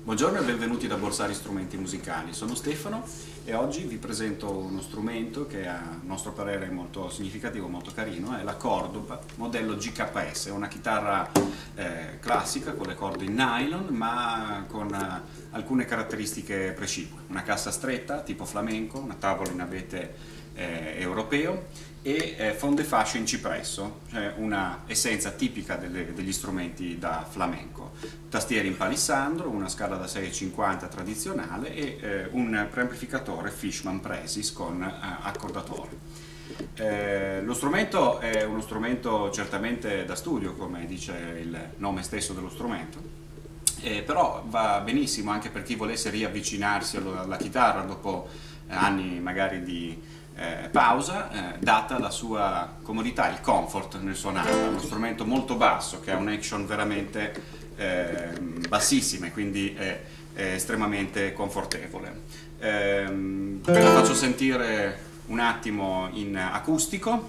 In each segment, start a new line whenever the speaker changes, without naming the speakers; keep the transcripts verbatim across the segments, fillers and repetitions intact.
Buongiorno e benvenuti da Borsari Strumenti Musicali. Sono Stefano e oggi vi presento uno strumento che a nostro parere è molto significativo, molto carino, è la Cordoba modello G K S, una chitarra eh, classica con le corde in nylon ma con eh, alcune caratteristiche precipue, una cassa stretta tipo flamenco, una tavola in abete eh, europeo e eh, fonde fasce in cipresso, cioè una essenza tipica delle, degli strumenti da flamenco, tastiere in palissandro, una scala da sei e cinquanta tradizionale e eh, un preamplificatore Fishman Presis con eh, accordatore. Eh, lo strumento è uno strumento certamente da studio, come dice il nome stesso dello strumento, eh, però va benissimo anche per chi volesse riavvicinarsi alla, alla chitarra dopo eh, anni magari di Eh, pausa, eh, data la sua comodità, il comfort nel suonare. È uno strumento molto basso che ha un action veramente eh, bassissima e quindi è, è estremamente confortevole. Eh, ve la faccio sentire un attimo in acustico.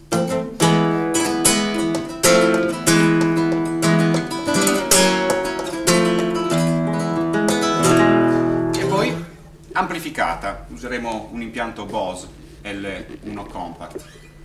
E poi amplificata, useremo un impianto Bose L uno Compact.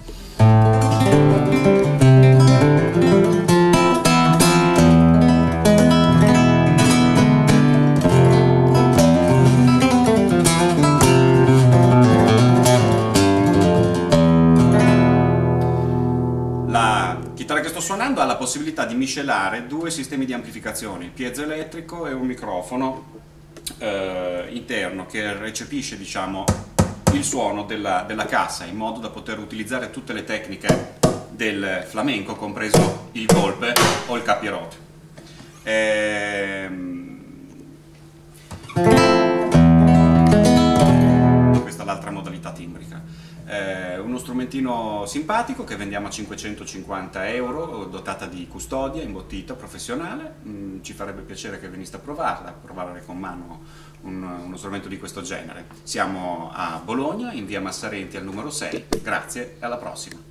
La chitarra che sto suonando ha la possibilità di miscelare due sistemi di amplificazione, il piezoelettrico e un microfono eh, interno che recepisce, diciamo, il suono della, della cassa in modo da poter utilizzare tutte le tecniche del flamenco, compreso il golpe o il capirote. Ehm... Questa è l'altra modalità timbrica. Eh, uno strumentino simpatico che vendiamo a cinquecentocinquanta euro, dotata di custodia, imbottita, professionale. Mm, ci farebbe piacere che veniste a provarla, a provare con mano un, uno strumento di questo genere. Siamo a Bologna, in via Massarenti al numero sei. Grazie e alla prossima.